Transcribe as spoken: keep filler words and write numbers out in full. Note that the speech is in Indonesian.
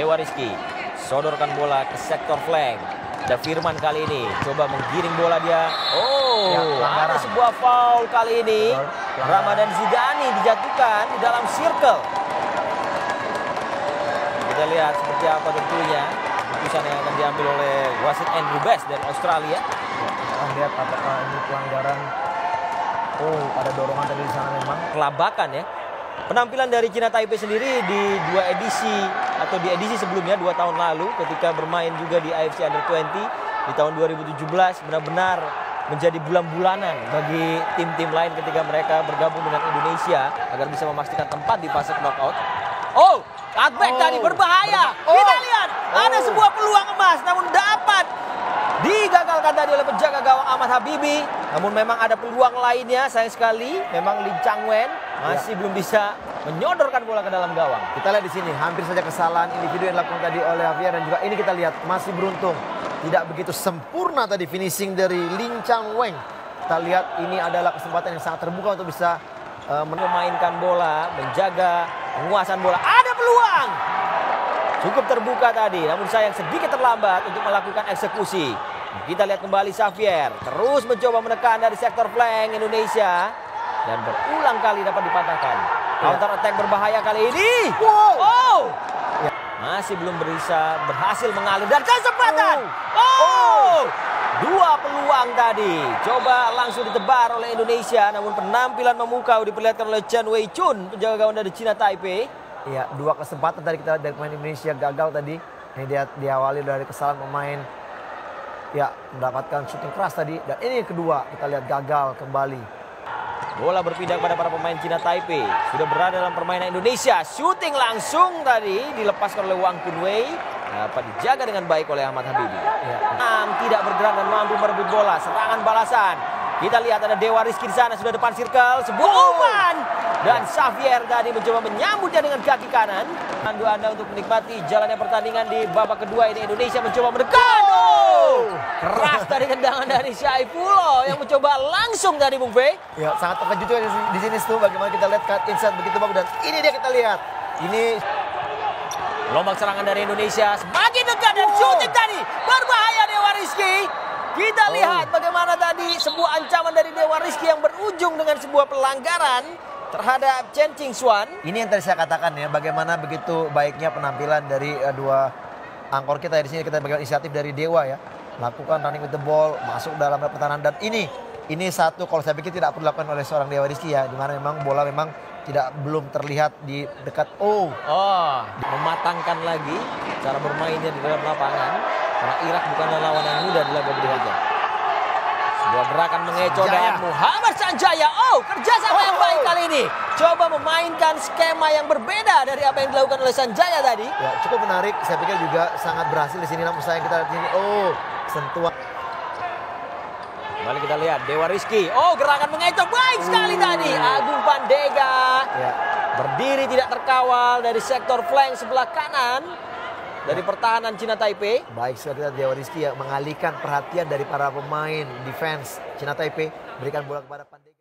Dewa Rizky sodorkan bola ke sektor flank. Ada Firman kali ini coba menggiring bola dia. Oh, ya, ada sebuah foul kali ini. Betul, Ramadan Zidani dijatuhkan di dalam circle. Kita lihat seperti apa tentunya keputusan yang akan diambil oleh wasit Andrew Best dari Australia. Ya, kita lihat apakah ini pelanggaran. Oh, ada dorongan tadi di sana memang. Kelabakan ya. Penampilan dari China Taipei sendiri di dua edisi atau di edisi sebelumnya dua tahun lalu ketika bermain juga di A F C Under dua puluh di tahun dua ribu tujuh belas benar-benar menjadi bulan-bulanan bagi tim-tim lain ketika mereka bergabung dengan Indonesia agar bisa memastikan tempat di fase knockout. Oh, cutback oh. tadi berbahaya. Oh. Kita lihat oh. ada sebuah peluang emas namun dapat digagalkan tadi oleh penjaga gawang Ahmad Habibi. Namun memang ada peluang lainnya, sayang sekali. Memang Lim Chang Wen masih ya. belum bisa menyodorkan bola ke dalam gawang. Kita lihat di sini hampir saja kesalahan individu yang dilakukan tadi oleh Javier dan juga ini kita lihat masih beruntung. Tidak begitu sempurna tadi finishing dari Lim Chang Wen. Kita lihat ini adalah kesempatan yang sangat terbuka untuk bisa uh, memainkan bola, menjaga penguasaan bola. Ada peluang. Cukup terbuka tadi, namun sayang sedikit terlambat untuk melakukan eksekusi. Kita lihat kembali Xavier terus mencoba menekan dari sektor flank Indonesia dan berulang kali dapat dipatahkan. Counter attack berbahaya kali ini. Wow. Oh, ya. Masih belum bisa berhasil mengalir dan kesempatan. Oh. oh, dua peluang tadi. Coba langsung ditebar oleh Indonesia, namun penampilan memukau diperlihatkan oleh Chen Wei Chun, penjaga gawang dari China Taipei. Iya, dua kesempatan tadi kita lihat dari pemain Indonesia gagal tadi. Ini dia diawali dari kesalahan pemain. Ya, mendapatkan shooting keras tadi. Dan ini yang kedua, kita lihat gagal kembali. Bola berpindah kepada para pemain China Taipei. Sudah berada dalam permainan Indonesia. Shooting langsung tadi dilepaskan oleh Wang Kunwei. Dapat dijaga dengan baik oleh Ahmad Habibi. Ya. Nam tidak bergerak dan mampu merebut bola. Serangan balasan. Kita lihat ada Dewa Rizky di sana, sudah depan circle, sebuah umpan. Dan Xavier tadi mencoba menyambutnya dengan kaki kanan. Pandu Anda untuk menikmati jalannya pertandingan di babak kedua ini. Indonesia mencoba mendekat. Oh! Keras tadi tendangan dari Syaifullah yang mencoba langsung dari Bung Fei. Ya, sangat terkejut juga di sini tuh bagaimana kita lihat cut inside begitu bagus dan ini dia kita lihat. Ini gelombang serangan dari Indonesia semakin dekat dan shooting tadi berbahaya Dewa Rizky. Kita oh. lihat bagaimana tadi sebuah ancaman dari Dewa Rizky yang berujung dengan sebuah pelanggaran terhadap Chen Ching Xuan. Ini yang tadi saya katakan ya, bagaimana begitu baiknya penampilan dari uh, dua angkor kita di sini. Kita bagaimana inisiatif dari Dewa ya, lakukan running with the ball, masuk dalam pertahanan dan ini ini satu kalau saya pikir tidak perlu dilakukan oleh seorang Dewa Rizky ya, dimana memang bola memang tidak belum terlihat di dekat. Oh, oh, mematangkan lagi cara bermainnya di dalam lapangan. Karena Irak bukanlah lawan yang mudah di laga berikutnya. Sebuah gerakan mengecoh dan Muhammad Sanjaya. Oh, kerjasama oh, yang baik oh. kali ini. Coba memainkan skema yang berbeda dari apa yang dilakukan oleh Sanjaya tadi. Ya, cukup menarik. Saya pikir juga sangat berhasil di sini. Namun sayang kita lihat ini. Oh, sentuhan. Kembali kita lihat Dewa Rizky. Oh, gerakan mengecoh baik sekali uh. tadi. Agung Pandega. Ya. Berdiri tidak terkawal dari sektor flank sebelah kanan. Dari pertahanan China Taipei. Baik sekali Dewa Rizky yang mengalihkan perhatian dari para pemain defense China Taipei. Berikan bola kepada Pandega.